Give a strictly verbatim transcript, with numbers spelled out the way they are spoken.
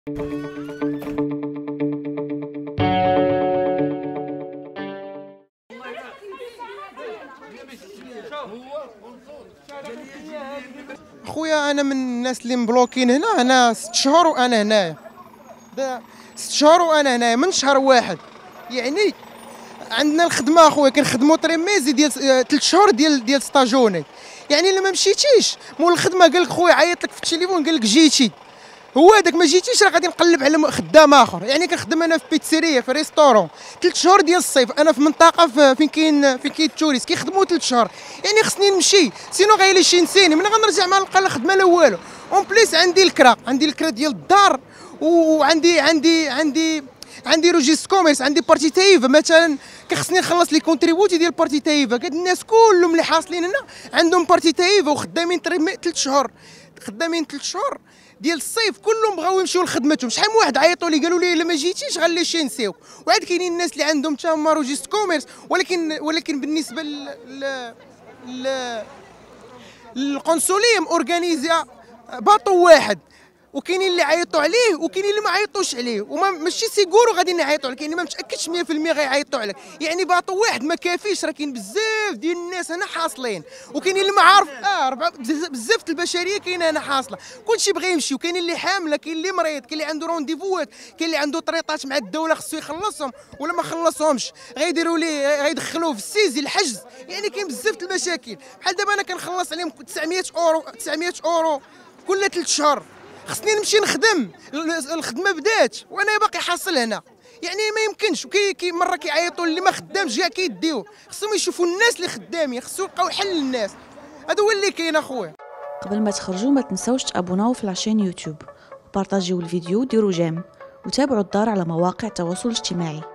خويا انا من الناس اللي مبلوكين هنا انا ست شهور وانا هنايا. ست شهور وانا هنايا من شهر واحد. يعني عندنا الخدمه اخويا كنخدموا تريميزي ديال ثلاث شهور ديال ديال ستاجوني. يعني الا ما مشيتيش مول الخدمه قال لك خويا عيط لك في التليفون قال لك جيتي، هو هذاك ما جيتيش راه غادي نقلب على خدام اخر. يعني كنخدم انا في بيتسيريا في ريستورون ثلاث شهور ديال الصيف، انا في منطقه فين كاين فين كاين التوريست كيخدموا ثلاث شهور. يعني خصني نمشي سينو غيولي شي نسيني من غنرجع ما نلقى لا خدمه لا والو. اون بليس عندي الكرا عندي الكرا ديال الدار وعندي عندي عندي عندي روجيست كوميرس عندي بارتي تايفا مثلا كخصني نخلص لي كونتريبوتي ديال بارتي تايفا. كاد الناس كلهم اللي حاصلين هنا عندهم بارتي تايفا وخدامين ثلاث شهور خدامين ثلاث شهور ديال الصيف كلهم بغاو يمشيو لخدمتهم. شحال من واحد عيطوا لي قالوا لي الا ما جيتيش غالي شي نسيوك. وعاد كاينين الناس اللي عندهم حتى هما روجيست كوميرس ولكن ولكن بالنسبه ل ل للقنصليه مورغانيزيا باطو واحد، وكاينين اللي عيطوا عليه وكاينين اللي ما عيطوش عليه وما ماشي سيغورو غادي نعيطوا عليك. يعني ما متاكدش مية في المية غيعيطوا عليك. يعني باطو واحد ما كافيش، راه كاين بزاف ديال الناس هنا حاصلين وكاينين اللي ما عارف اه ربعة بزاف البشريه كاينه هنا حاصله. كلشي بغى يمشي وكاينين اللي حامله كاين اللي مريض كاين اللي عنده رونديفوات كاين اللي عنده طريطات مع الدوله خصو يخلصهم ولا ما خلصهمش غيديروا ليه غيدخلوه في السيزي الحجز. يعني كاين بزاف المشاكل. بحال دابا انا كنخلص عليهم تسعمية اورو تسعمية اورو كل ثلاث شهور. خصني نمشي نخدم، الخدمه بدات وانا باقي حاصل هنا. يعني ما يمكنش. وكي كي مره كيعيطوا اللي ما خدامش كاع كيديوه. خصهم يشوفوا الناس اللي خدامين، خصو يلقاو حل للناس. هذا هو اللي كاين اخويا. قبل ما تخرجوا ما تنساوش تابوناو في لاشين يوتيوب وبارطاجيو الفيديو وديروا جيم وتابعوا الدار على مواقع التواصل الاجتماعي.